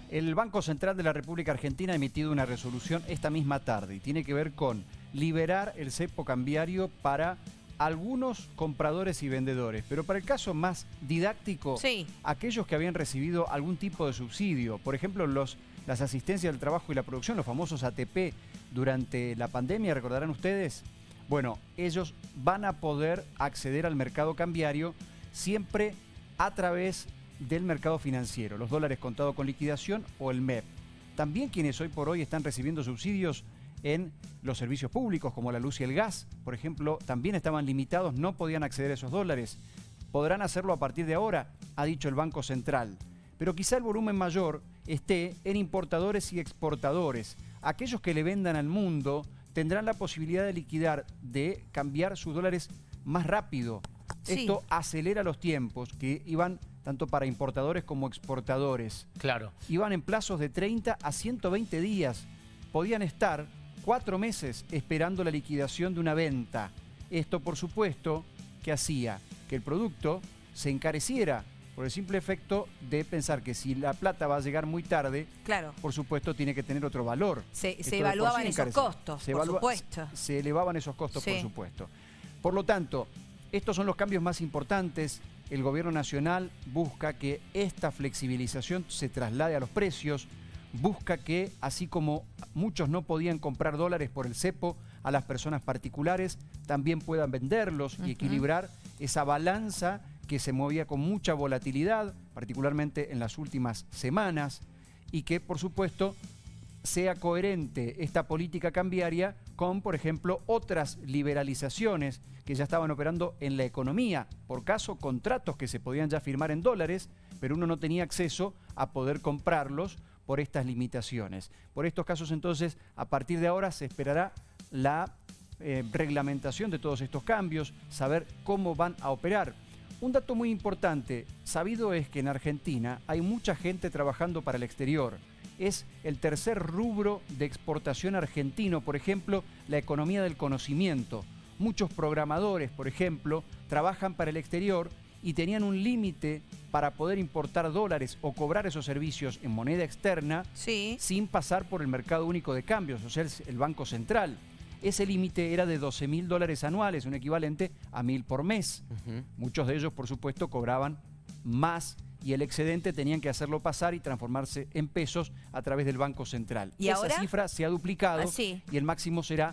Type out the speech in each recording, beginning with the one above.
El Banco Central de la República Argentina ha emitido una resolución esta misma tarde y tiene que ver con liberar el cepo cambiario para algunos compradores y vendedores. Pero para el caso más didáctico, sí, aquellos que habían recibido algún tipo de subsidio, por ejemplo, las asistencias del trabajo y la producción, los famosos ATP durante la pandemia, ¿recordarán ustedes? Bueno, ellos van a poder acceder al mercado cambiario siempre a través del mercado financiero, los dólares contados con liquidación o el MEP. También quienes hoy por hoy están recibiendo subsidios en los servicios públicos como la luz y el gas, por ejemplo, también estaban limitados, no podían acceder a esos dólares. Podrán hacerlo a partir de ahora, ha dicho el Banco Central. Pero quizá el volumen mayor esté en importadores y exportadores. Aquellos que le vendan al mundo tendrán la posibilidad de liquidar, de cambiar sus dólares más rápido. Sí. Esto acelera los tiempos que iban tanto para importadores como exportadores. Claro. Iban en plazos de 30 a 120 días. Podían estar 4 meses esperando la liquidación de una venta. Esto, por supuesto, que hacía que el producto se encareciera por el simple efecto de pensar que si la plata va a llegar muy tarde, claro, por supuesto tiene que tener otro valor. se Esto de evaluaban por sí esos encarece. costos, por supuesto. Se elevaban esos costos, Sí. por supuesto. Por lo tanto, estos son los cambios más importantes. El gobierno nacional busca que esta flexibilización se traslade a los precios, busca que, así como muchos no podían comprar dólares por el cepo a las personas particulares, también puedan venderlos y equilibrar esa balanza que se movía con mucha volatilidad, particularmente en las últimas semanas, y que, por supuesto, sea coherente esta política cambiaria con, por ejemplo, otras liberalizaciones que ya estaban operando en la economía. Por caso, contratos que se podían ya firmar en dólares, pero uno no tenía acceso a poder comprarlos por estas limitaciones. Por estos casos, entonces, a partir de ahora se esperará la reglamentación de todos estos cambios, saber cómo van a operar. Un dato muy importante, sabido es que en Argentina hay mucha gente trabajando para el exterior. Es el tercer rubro de exportación argentino, por ejemplo, la economía del conocimiento. Muchos programadores, por ejemplo, trabajan para el exterior y tenían un límite para poder importar dólares o cobrar esos servicios en moneda externa sin pasar por el mercado único de cambios, o sea, el Banco Central. Ese límite era de $12.000 anuales, un equivalente a 1.000 por mes. Muchos de ellos, por supuesto, cobraban más y el excedente tenían que hacerlo pasar y transformarse en pesos a través del Banco Central. ¿Y esa ahora? cifra se ha duplicado Sí. y el máximo será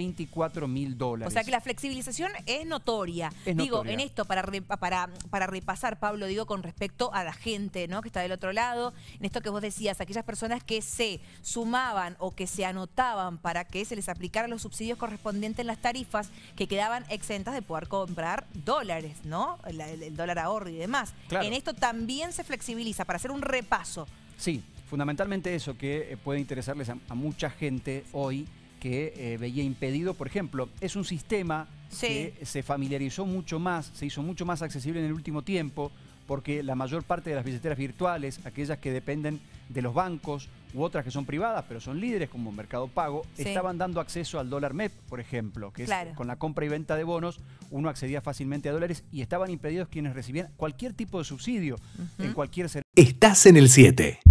$24.000. O sea que la flexibilización es notoria. Digo, en esto, para repasar, Pablo, digo, con respecto a la gente, ¿no?, que está del otro lado, en esto que vos decías, aquellas personas que se sumaban o que se anotaban para que se les aplicaran los subsidios correspondientes en las tarifas, que quedaban exentas de poder comprar dólares, ¿no? El dólar ahorro y demás. Claro. En esto también se flexibiliza, para hacer un repaso. Sí, fundamentalmente eso que puede interesarles a mucha gente hoy, que veía impedido. Por ejemplo, es un sistema que se familiarizó mucho más, se hizo mucho más accesible en el último tiempo, porque la mayor parte de las billeteras virtuales, aquellas que dependen de los bancos u otras que son privadas, pero son líderes como Mercado Pago, estaban dando acceso al dólar MEP, por ejemplo, que es con la compra y venta de bonos, uno accedía fácilmente a dólares y estaban impedidos quienes recibían cualquier tipo de subsidio en cualquier servicio. Estás en el 7.